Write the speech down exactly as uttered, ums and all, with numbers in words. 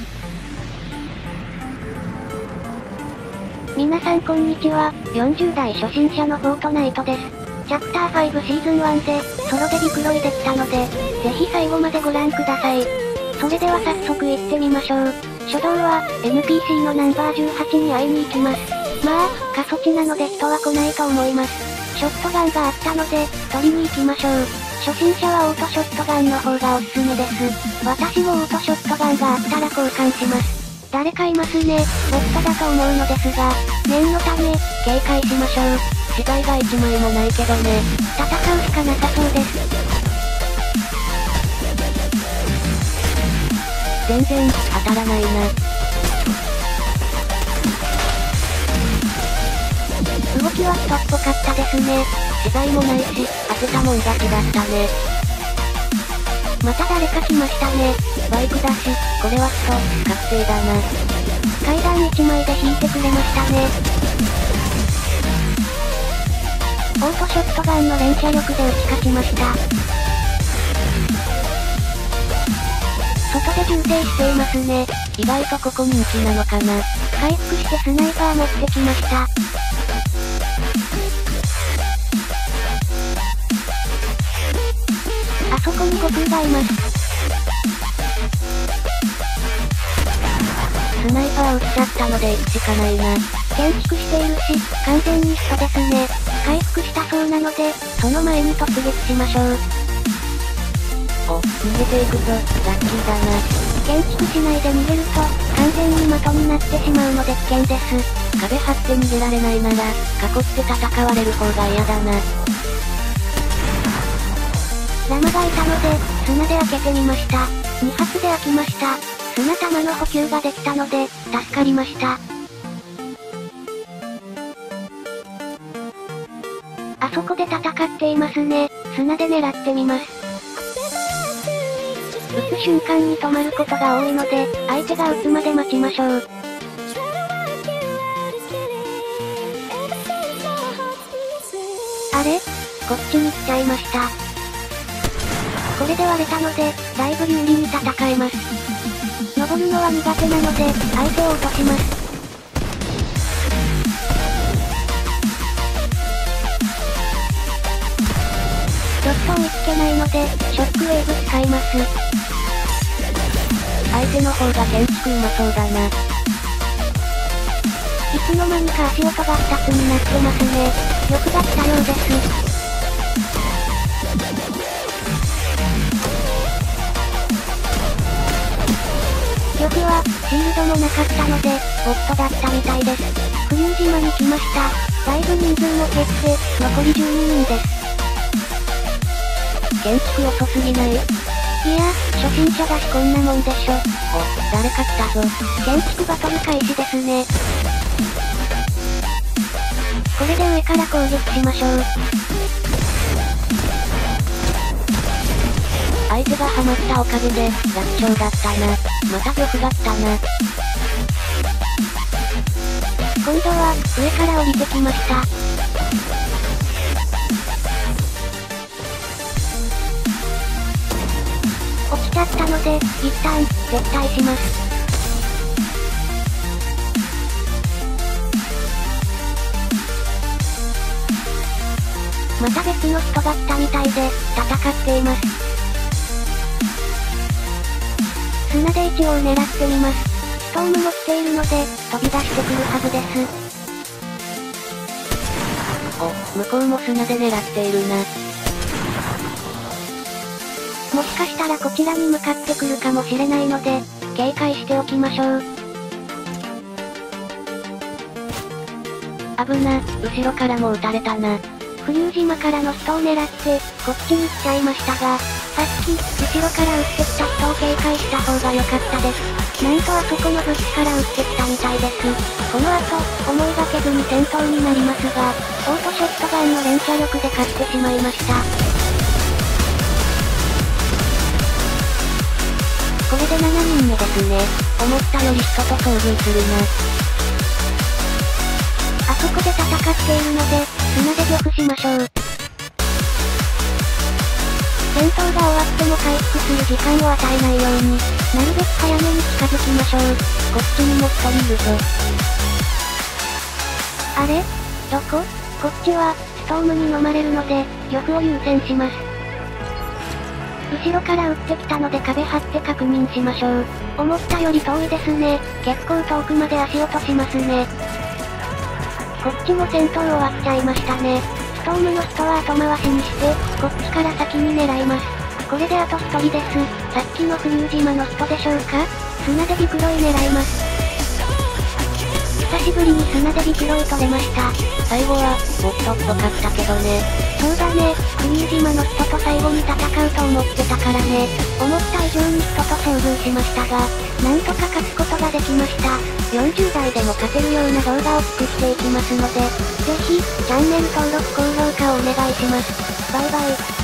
皆さんこんにちは、よんじゅう代初心者のフォートナイトです。チャプターファイブシーズンワンで、ソロでビクロイできたので、ぜひ最後までご覧ください。それでは早速行ってみましょう。初動は、エヌピーシー のナンバーじゅうはちに会いに行きます。まあ、過疎地なので人は来ないと思います。ショットガンがあったので、取りに行きましょう。初心者はオートショットガンの方がおすすめです。私もオートショットガンがあったら交換します。誰かいますね、ボットだと思うのですが、念のため、警戒しましょう。 死体がいちまいもないけどね。 戦うしかなさそうです。 全然、当たらないな。 動きは人っぽかったですね。 資材もないし、当てたもん勝ちだったね。 また誰か来ましたね。 バイクだし、これは人、確定だな。 階段いちまいで引いてくれましたね。オートショットガンの連射力で打ち勝ちました。外で重低していますね。 意外とここ人気なのかな。 回復してスナイパー持ってきました。あそこに悟空がいます。 スナイパー撃っちゃったので行くしかないな。 建築しているし、完全に人ですね。回復したそうなので、その前に突撃しましょう。 お、逃げていくぞ、ラッキーだな。 建築しないで逃げると、完全に的になってしまうので危険です。 壁張って逃げられないなら、囲って戦われる方が嫌だな。 ラマがいたので、砂で開けてみました。に発で開きました。砂玉の補給ができたので、助かりました。あそこで戦っていますね。砂で狙ってみます。撃つ瞬間に止まることが多いので、相手が撃つまで待ちましょう。あれ？こっちに来ちゃいました。これで割れたので、だいぶ有利に戦えます。登るのは苦手なので、相手を落とします。ちょっと追いつけないので、ショックウェーブ使います。 相手の方が建築うまそうだな。いつの間にか足音がふたつになってますね。よくが来たようです。玉は、シールドもなかったので、ボットだったみたいです。浮遊島に来ました。だいぶ人数も減って、残りじゅうににんです。 建築遅すぎない？いや、 初心者だしこんなもんでしょ。 お、誰か来たぞ。 建築バトル開始ですね。これで上から攻撃しましょう。 相手がハマったおかげで、楽勝だったな。また玉が来たな。 今度は、上から降りてきました。落ちちゃったので、一旦、撤退します。また別の人が来たみたいで、戦っています。砂で一応狙ってみます。ストームも来ているので、飛び出してくるはずです。 お、向こうも砂で狙っているな。 もしかしたらこちらに向かってくるかもしれないので、警戒しておきましょう。 危な、後ろからも撃たれたな。 浮遊島からの人を狙って、こっちに来ちゃいましたが、さっき、後ろから撃ってきた人を警戒した方が良かったです。なんとあそこの物資から撃ってきたみたいです。この後、思いがけずに戦闘になりますが、オートショットガンの連射力で勝ってしまいました。これでしちにんめですね。 思ったより人と遭遇するな。 あそこで戦っているので、砂で玉しましょう。 戦闘が終わっても回復する時間を与えないように、なるべく早めに近づきましょう。 こっちにも一人いるぞ。 あれ？どこ？こっちは、ストームに飲まれるので、玉を優先します。後ろから撃ってきたので壁張って確認しましょう。思ったより遠いですね。結構遠くまで足音しますね。こっちも戦闘終わっちゃいましたね。ストームの人は後回しにして、こっちから先に狙います。これであと一人です。さっきの浮遊島の人でしょうか？砂でビクロイ狙います。久しぶりに砂でビクロイ取れました。 最後は、もっと太かったけどね。 そうだね、浮遊島の人と最後に戦うと思ってたからね。思った以上に人と遭遇しましたが、なんとか勝つことができました。よんじゅう代でも勝てるような動画を作っていきますので、ぜひ、チャンネル登録高評価をお願いします。バイバイ。